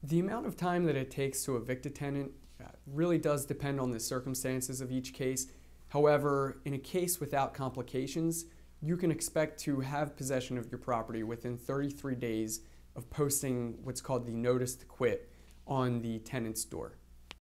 The amount of time that it takes to evict a tenant really does depend on the circumstances of each case. However, in a case without complications, you can expect to have possession of your property within 33 days of posting what's called the notice to quit on the tenant's door.